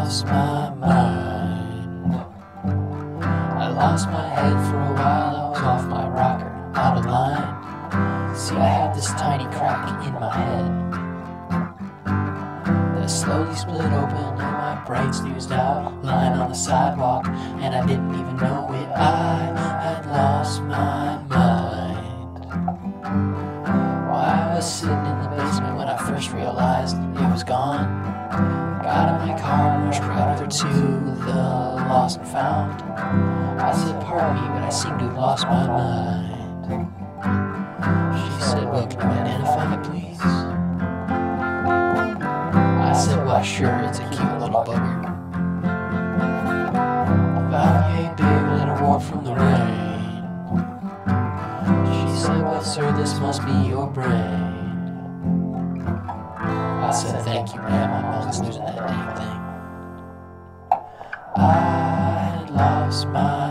lost my mind. I lost my head for a while, I was off my rocker, out of line. See, I had this tiny crack in my head that slowly split open and my brains oozed out, lying on the sidewalk, and I didn't even know it. I had lost my mind. Well, I was sitting in the basement when I first realized it was gone. Got in my car and rushed right over to the lost and found. I said, pardon me, but I seem to have lost my mind. She said, well, can you identify it, please? I said, why, sure, it's a cute little bugger. 5 big little war from the rain. She said, well, sir, this must be your brain. I said, thank you, ma'am, I'm always losing that damn thing. I had lost my